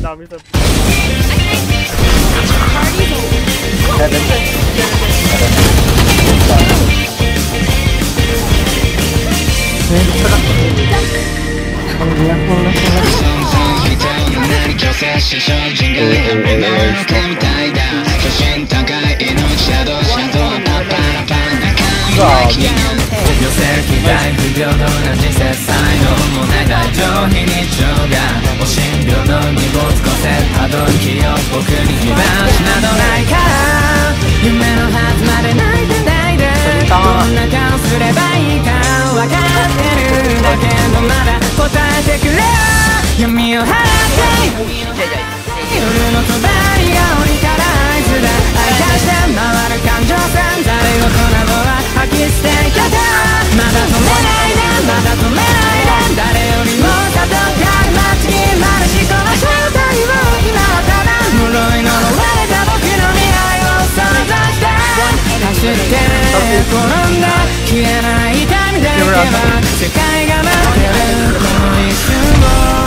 now, Mr. 闇を払って夜の帳が降りたら合図だ愛化して回る感情線ざれ事などは吐き捨て方まだ止めないでまだ止めないで誰よりも里が待ちにまるしこの正体を今はただ呪い呪われた僕の未来を想像して走って転んだ消えない痛みだけは世界が待ってるこの一瞬を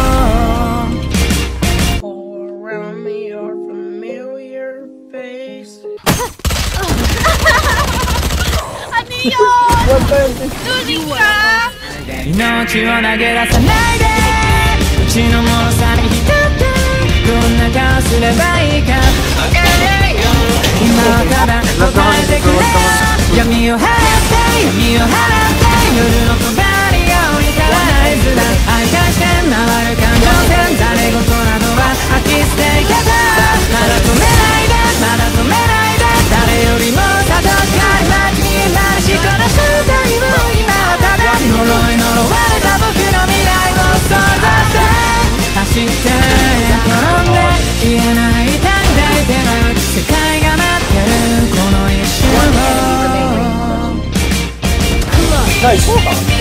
命を投げ出さないでうちのもろさに浸ってどんな顔すればいいかわからないよ今はただ答えてくれ闇を払って闇を払って夜の帳が降りたら合図だ愛化して回る感情線ざれ事などは吐き捨て方まだ止めないでまだ止めないで誰よりも里が待ちになるしこの正体を今はただ呪い呪われた僕の未来を想像して走って転んで消えない痛み抱いてる世界が待ってるこの一瞬をそうか